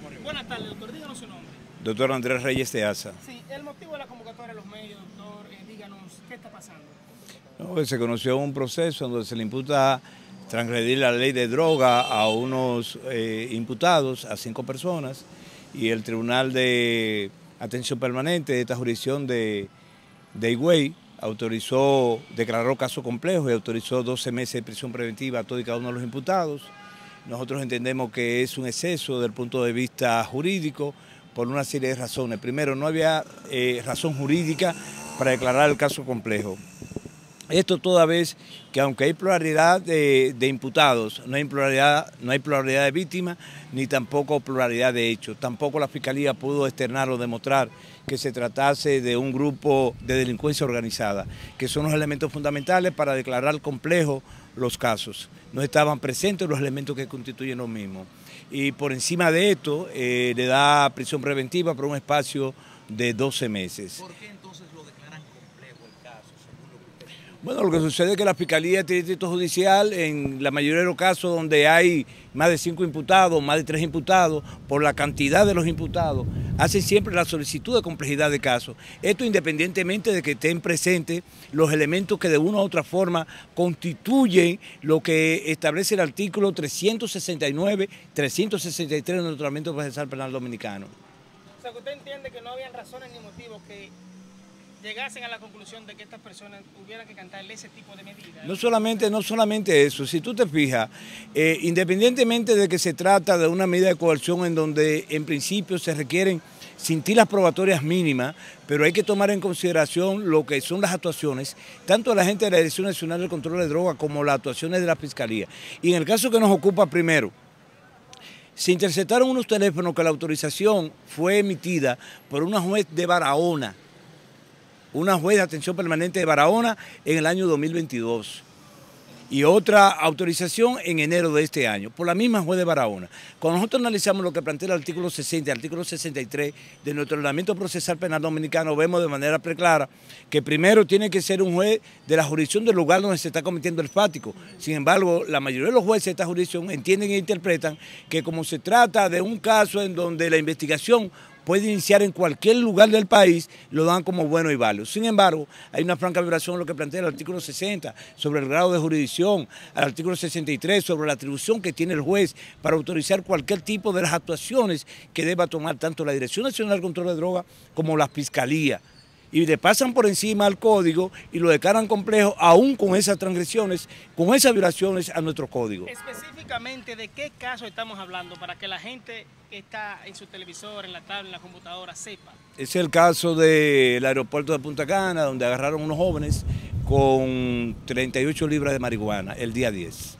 Buenas tardes, doctor. Díganos su nombre. Doctor Andrés Reyes de ASA. Sí, el motivo de la convocatoria de los medios, doctor, díganos, ¿qué está pasando? No, se conoció un proceso donde se le imputa transgredir la ley de droga a unos imputados, a 5 personas, y el Tribunal de Atención Permanente de esta jurisdicción de Higüey declaró caso complejo y autorizó 12 meses de prisión preventiva a todos y cada uno de los imputados. Nosotros entendemos que es un exceso desde el punto de vista jurídico por una serie de razones. Primero, no había razón jurídica para declarar el caso complejo. Esto toda vez que aunque hay pluralidad de imputados, no hay pluralidad de víctimas, ni tampoco pluralidad de hechos. Tampoco la Fiscalía pudo externar o demostrar que se tratase de un grupo de delincuencia organizada, que son los elementos fundamentales para declarar complejo los casos. No estaban presentes los elementos que constituyen los mismos. Y por encima de esto le da prisión preventiva por un espacio de 12 meses. ¿Por qué entonces lo declaran complejo el caso, según lo que usted dice? Bueno, lo que sucede es que la Fiscalía de Distrito Judicial, en la mayoría de los casos donde hay más de 5 imputados, más de 3 imputados, por la cantidad de los imputados, hace siempre la solicitud de complejidad de casos. Esto independientemente de que estén presentes los elementos que de una u otra forma constituyen lo que establece el artículo 369, 363 del Ordenamiento Procesal Penal Dominicano. O sea, que usted entiende que no habían razones ni motivos que llegasen a la conclusión de que estas personas tuvieran que cantarle ese tipo de medidas. No solamente eso, si tú te fijas, independientemente de que se trata de una medida de coerción en donde en principio se requieren cintilas probatorias mínimas, pero hay que tomar en consideración lo que son las actuaciones, tanto de la gente de la Dirección Nacional del Control de Drogas como las actuaciones de la Fiscalía. Y en el caso que nos ocupa primero, se interceptaron unos teléfonos que la autorización fue emitida por una juez de Barahona, una juez de atención permanente de Barahona en el año 2022 y otra autorización en enero de este año, por la misma juez de Barahona. Cuando nosotros analizamos lo que plantea el artículo 60 y el artículo 63 de nuestro Ordenamiento Procesal Penal Dominicano, vemos de manera preclara que primero tiene que ser un juez de la jurisdicción del lugar donde se está cometiendo el fático. Sin embargo, la mayoría de los jueces de esta jurisdicción entienden e interpretan que como se trata de un caso en donde la investigación puede iniciar en cualquier lugar del país, lo dan como bueno y válido. Sin embargo, hay una franca violación en lo que plantea el artículo 60 sobre el grado de jurisdicción, al artículo 63 sobre la atribución que tiene el juez para autorizar cualquier tipo de las actuaciones que deba tomar tanto la Dirección Nacional del Control de Drogas como la Fiscalía. Y le pasan por encima al código y lo declaran complejo aún con esas transgresiones, con esas violaciones a nuestro código. Específicamente, ¿de qué caso estamos hablando para que la gente que está en su televisor, en la tablet, en la computadora, sepa? Es el caso del aeropuerto de Punta Cana, donde agarraron unos jóvenes con 38 libras de marihuana el día 10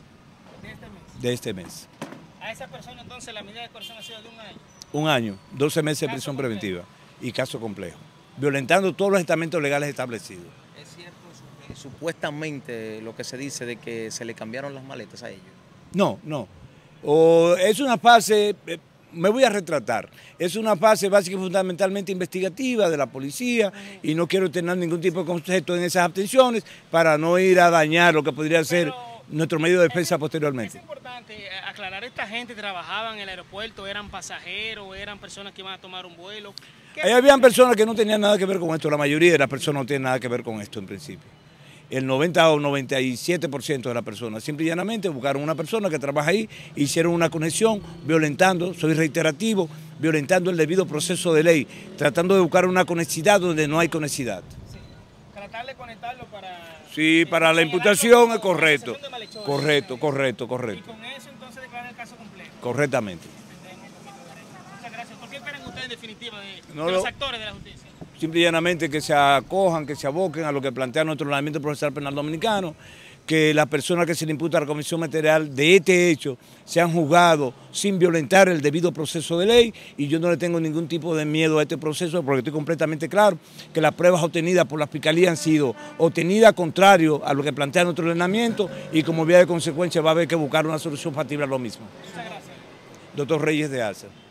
de este mes. A esa persona entonces la medida de coerción ha sido de 1 año. 1 año, 12 meses de prisión preventiva y caso complejo, violentando todos los estamentos legales establecidos. ¿Es cierto que supuestamente lo que se dice de que se le cambiaron las maletas a ellos? No. Es una fase, me voy a retratar, es una fase básica y fundamentalmente investigativa de la policía y no quiero tener ningún tipo de concepto en esas abstenciones para no ir a dañar lo que podría ser nuestro medio de defensa posteriormente. Es importante aclarar, esta gente trabajaba en el aeropuerto, eran pasajeros, eran personas que iban a tomar un vuelo. Ahí habían personas que no tenían nada que ver con esto, la mayoría de las personas no tienen nada que ver con esto en principio. El 90 o 97% de las personas, simple y llanamente buscaron una persona que trabaja ahí, hicieron una conexión, violentando, soy reiterativo, violentando el debido proceso de ley, tratando de buscar una conexidad donde no hay conexidad. Sí. Tratar de conectarlo para... Sí, para la imputación es correcto. Correcto. Y con eso entonces declarar el caso completo. Correctamente. Muchas gracias. ¿Por qué esperan ustedes en definitiva de No, los actores de la justicia? Simple y llanamente que se acojan, que se aboquen a lo que plantea nuestro Ordenamiento Procesal Penal Dominicano, que las personas que se le imputa a la comisión material de este hecho sean juzgados sin violentar el debido proceso de ley, y yo no le tengo ningún tipo de miedo a este proceso porque estoy completamente claro que las pruebas obtenidas por la Fiscalía han sido obtenidas contrario a lo que plantea nuestro ordenamiento y como vía de consecuencia va a haber que buscar una solución factible a lo mismo. Muchas gracias. Doctor Reyes de ASA.